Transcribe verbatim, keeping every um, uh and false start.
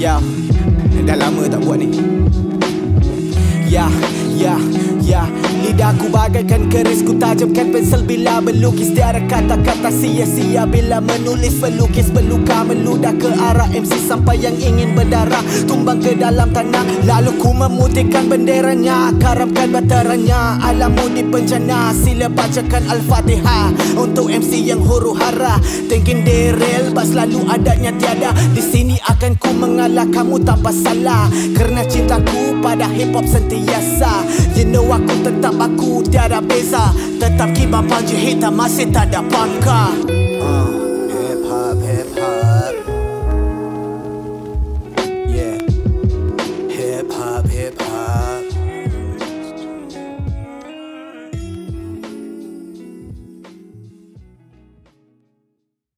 Ya, dah lama tak buat ni. Ya, ya, ya. Lidahku bagaikan keris, ku tajamkan pensel bila melukis. Tiada kata-kata sia-sia bila menulis. Pelukis berluka meludah ke arah M C sampai yang ingin berdarah tumbang ke dalam tanah. Lalu ku memutihkan benderanya, karamkan baterainya. Alammu di bencana, sila bacakan Al-Fatihah untuk M C yang huru hara. Thinking derail, bas lalu adanya tiada. Di sini akan ku mengalah kamu tanpa salah, kerana cintaku pada hip hop sentiasa. You know aku tetap aku, tiada beza. Tetap kibar panji hitam masih tak ada pangkal. uh.